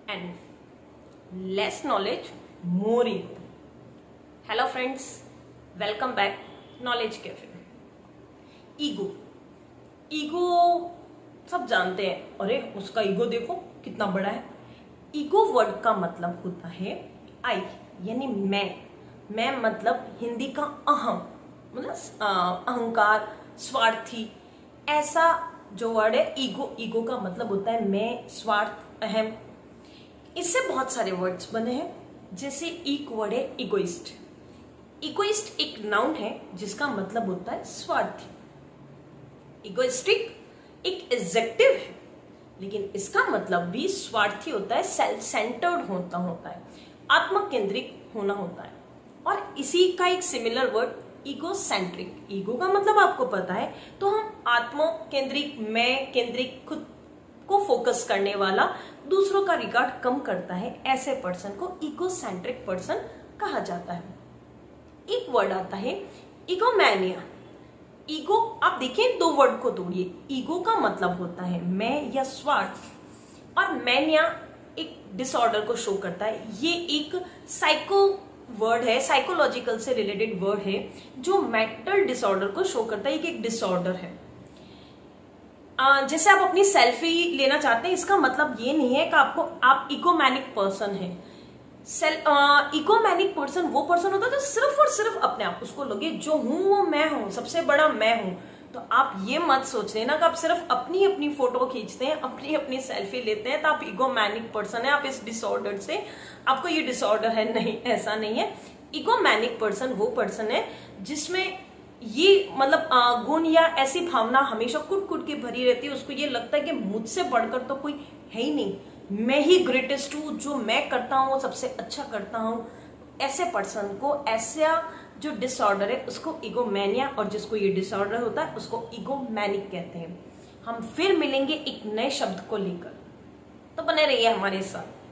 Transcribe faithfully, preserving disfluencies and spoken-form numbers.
and less knowledge, more ego. Hello friends, welcome back Knowledge Cafe. Ego ego सब जानते हैं, अरे उसका ईगो देखो कितना बड़ा है। ईगो वर्ड का मतलब होता है आई, यानी मैं। मैं मतलब हिंदी का अहम, मतलब अहंकार, स्वार्थी, ऐसा जो वर्ड है ईगो। ईगो का मतलब होता है मैं, स्वार्थ, अहम। इससे बहुत सारे वर्ड्स बने हैं, जैसे एक वर्ड है इगोइस्ट। इगोइस्ट एक नाउन है जिसका मतलब होता है स्वार्थी। इगोइस्टिक एक एडजेक्टिव है, लेकिन इसका मतलब भी स्वार्थी होता है, सेल्फ सेंटर्ड होता होता है, आत्म केंद्रित होना होता है। और इसी का एक सिमिलर वर्ड ईगोसेंट्रिक। ईगो का मतलब आपको पता है, तो हम आत्म केंद्रित, मैं केंद्रित, खुद को फोकस करने वाला, दूसरों का रिगार्ड कम करता है, ऐसे पर्सन को ईगोसेंट्रिक पर्सन कहा जाता है। एक वर्ड आता है ईगोमैनिया। ईगो, आप देखें दो वर्ड को तोड़िए। ईगो का मतलब होता है मैं या स्वार्थ, और मैनिया एक डिसऑर्डर को शो करता है। ये एक साइको वर्ड है, साइकोलॉजिकल से रिलेटेड वर्ड है, जो मेंटल डिसऑर्डर को शो करता है। एक डिसऑर्डर है। आ, जैसे आप अपनी सेल्फी लेना चाहते हैं, इसका मतलब ये नहीं है कि आपको आप इकोमैनिक पर्सन है। इकोमैनिक पर्सन वो पर्सन होता है जो सिर्फ और सिर्फ अपने आप, उसको लगे जो हूं वो मैं हूं, सबसे बड़ा मैं हूं। तो आप ये मत सोच लेना कि आप सिर्फ अपनी अपनी फोटो खींचते हैं, अपनी अपनी सेल्फी लेते हैं तो आप इगोमैनिक पर्सन है, आप इस डिसऑर्डर से, आपको ये डिसऑर्डर है। नहीं, ऐसा नहीं है। इगोमैनिक पर्सन वो पर्सन है जिसमें ये मतलब गुण या ऐसी भावना हमेशा कुट कुट के भरी रहती है। उसको ये लगता है कि मुझसे बढ़कर तो कोई है ही नहीं, मैं ही ग्रेटेस्ट हूँ, जो मैं करता हूँ वो सबसे अच्छा करता हूँ। ऐसे पर्सन को, ऐसा जो डिसऑर्डर है उसको ईगोमैनिया, और जिसको ये डिसऑर्डर होता है उसको ईगोमैनिक कहते हैं। हम फिर मिलेंगे एक नए शब्द को लेकर, तो बने रहिए हमारे साथ।